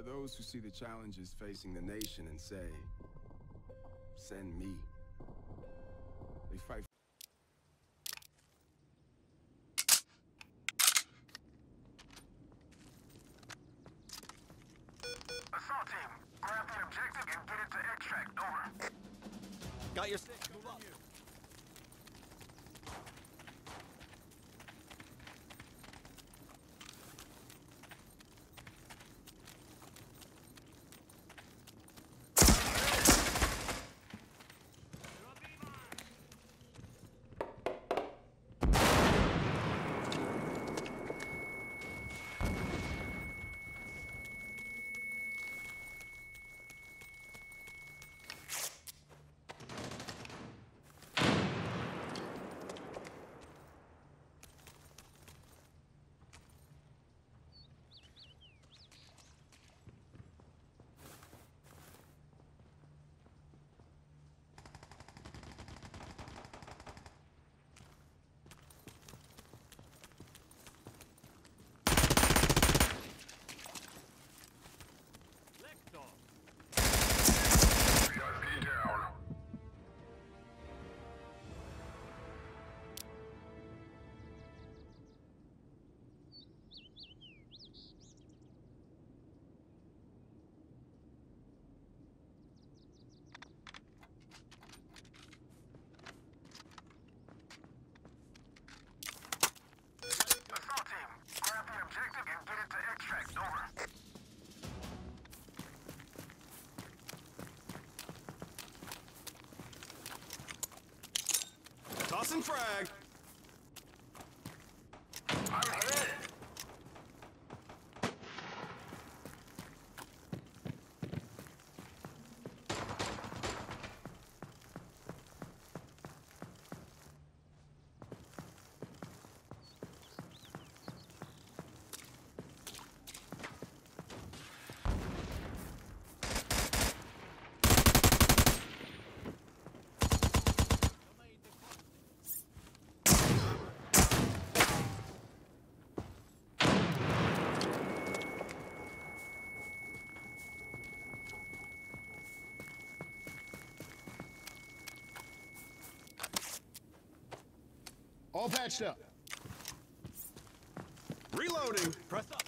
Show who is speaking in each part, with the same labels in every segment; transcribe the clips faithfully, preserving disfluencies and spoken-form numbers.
Speaker 1: those who see the challenges facing the nation and say, send me. They fight.
Speaker 2: Assault team, grab the objective and get it to extract. Over.
Speaker 3: Got your stick. Move up. Tossing frag.
Speaker 2: I'm hit.
Speaker 4: All patched up.
Speaker 3: Reloading. Press up.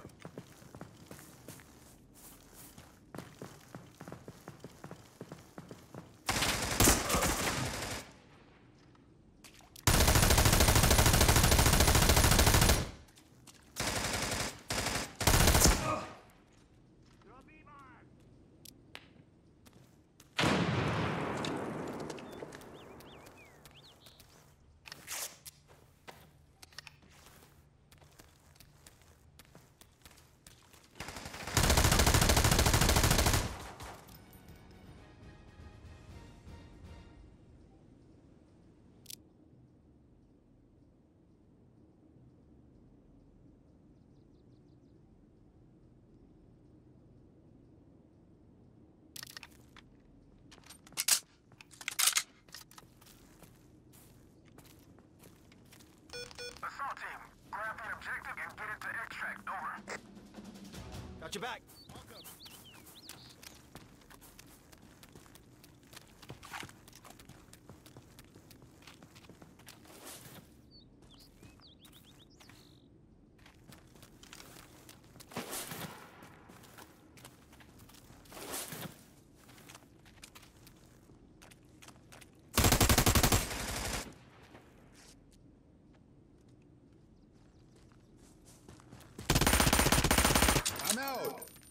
Speaker 2: Assault team, grab the objective and get it to extract. Over.
Speaker 3: Got your back.
Speaker 4: I'm out.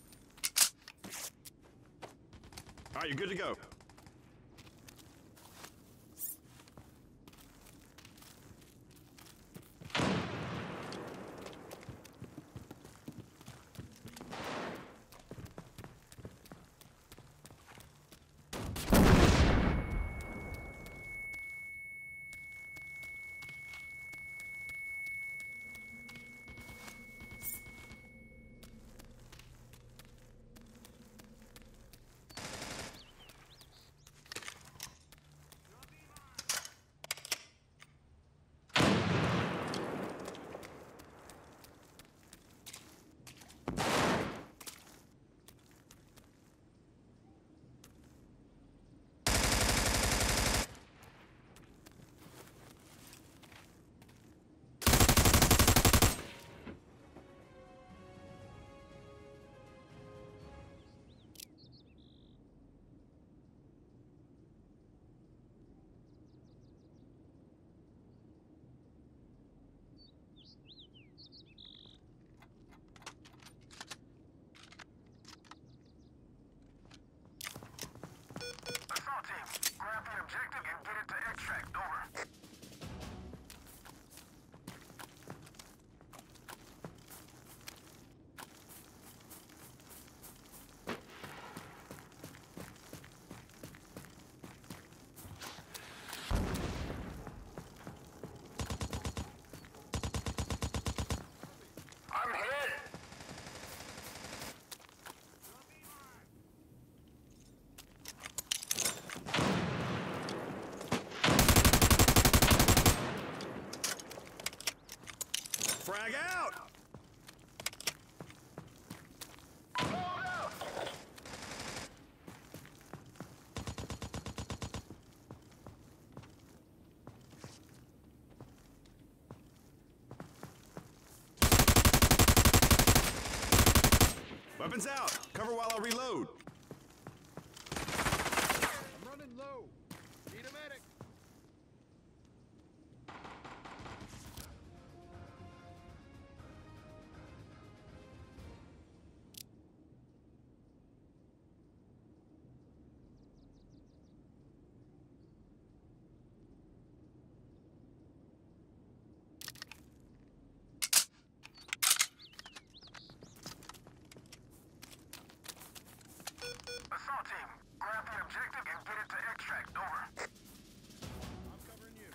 Speaker 3: All right, you're good to go. Weapons out! Cover while I reload!
Speaker 4: I'm running low. Need a medic.
Speaker 2: Assault team, grab the objective and get it to extract. Over.
Speaker 4: I'm covering you.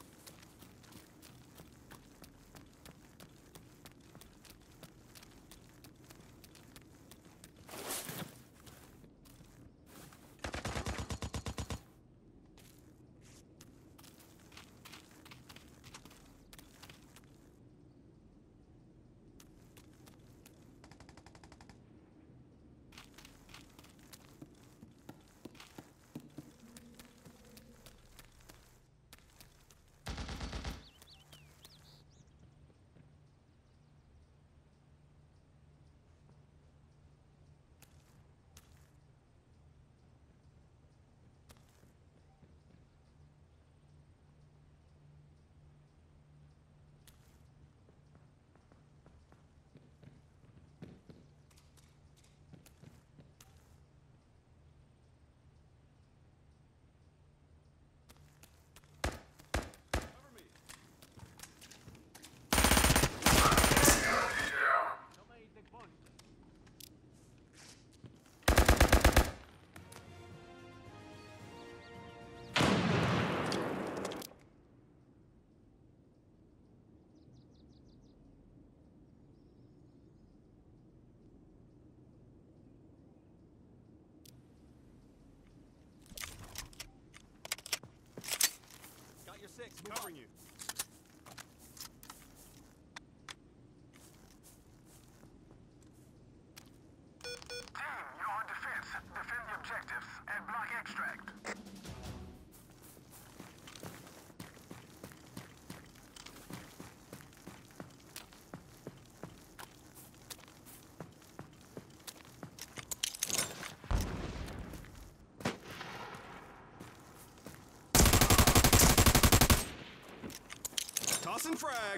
Speaker 3: Got your six, covering you.
Speaker 2: Team, you're on defense. Defend the objectives and block extract.
Speaker 3: Tossing frag!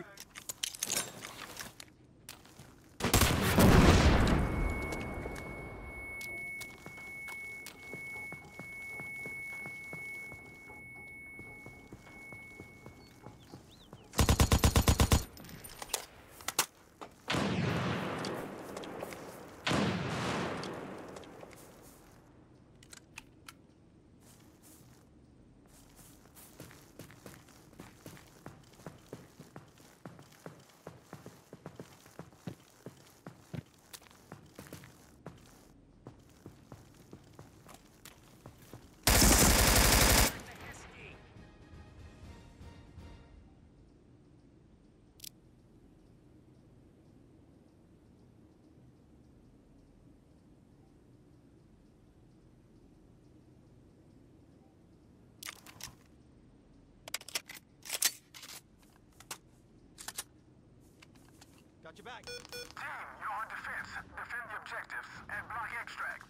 Speaker 3: Got your back.
Speaker 2: Team, you're on defense. Defend the objectives and block extract.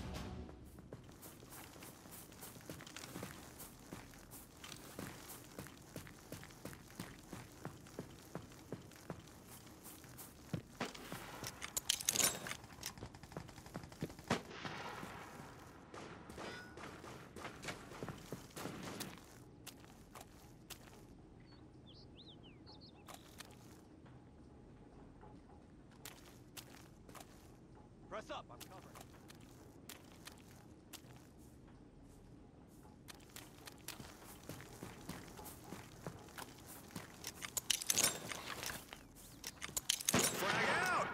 Speaker 3: Press up, I'm covering. Frag out!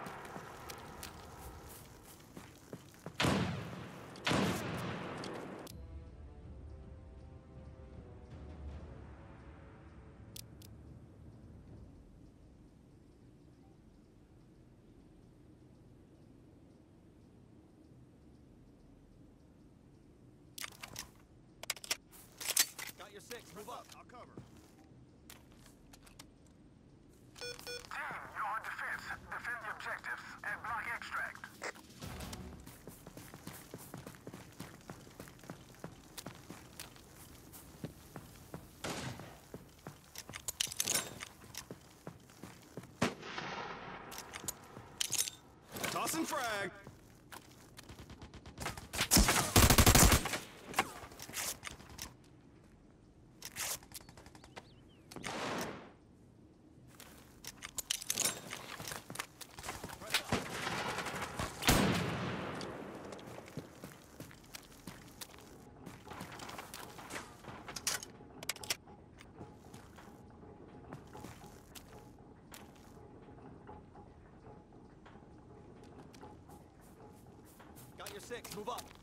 Speaker 3: Got your six, move up. I'll cover.
Speaker 2: Team, you're on defense. Defend the objectives and block extract.
Speaker 3: Tossing frag. Got your six. Move up.